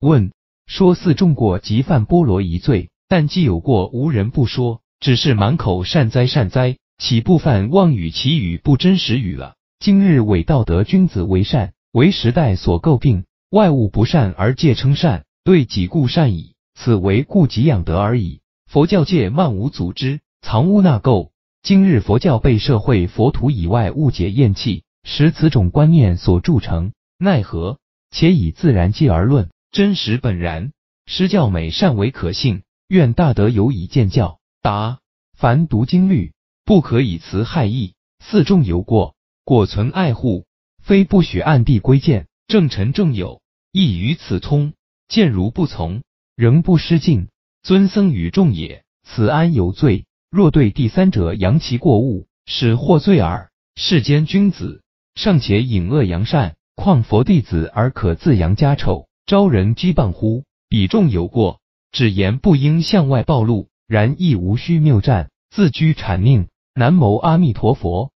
问：说似重过即犯菠萝一罪，但既有过无人不说，只是满口善哉善哉，岂不犯妄语其语不真实语了？今日伪道德君子为善，为时代所诟病，外物不善而借称善，对己故善矣，此为顾己养德而已。佛教界漫无组织，藏污纳垢。今日佛教被社会佛徒以外误解厌弃，使此种观念所铸成，奈何？且以自然界而论，真实本然。施教美善为可信，愿大德有以见教。答：凡读经律，不可以辞害义，四众有过，果存爱护，非不许暗地规谏，正臣正友，亦于此通。见如不从，仍不失敬，尊僧与众也，此安有罪？若对第三者扬其过误，使获罪耳。世间君子尚且隐恶扬善，况佛弟子而可自扬家丑，招人讥谤乎？彼众有过，只言不应向外暴露，然亦无需谬赞，自居阐佞。南无阿弥陀佛。